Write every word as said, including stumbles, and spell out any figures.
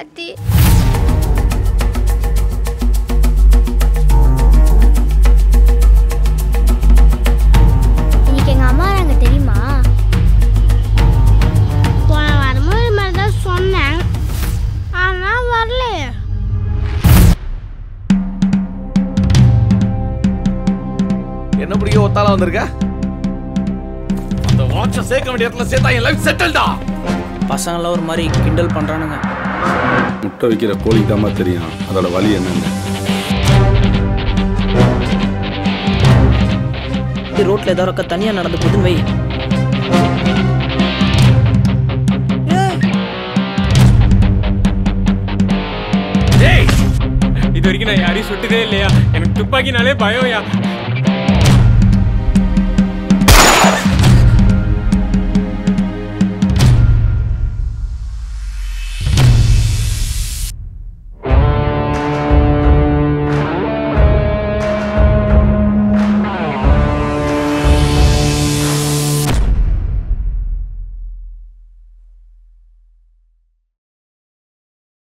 ஆத்தி. இன்னைக்கு எங்க அம்மா வராங்க தெரியுமா? போன வாரமும் இது மாதிரி தான் சொன்னேன், ஆனா வரலையே. என்ன பிடிக்க ஒத்தால வந்திருக்க? அந்த வாட்ச சேர்க்க வேண்டிய இடத்துல சேர்த்தா என் லைஃப் செட்டில்டா. பசங்களாம் ஒரு மாதிரி கிண்டல் பண்றானுங்க. முட்டை வைக்கிற கோழிக்கு தான் தெரியும் அதோட வலி என்னன்னு. ரோட்ல ஏதோ இருக்க தனியா நடந்து போதுன்னு வை. இது வரைக்கும் நான் யாரையும் சுட்டதே இல்லையா, எனக்கு துப்பாக்கினாலே பயம்யா.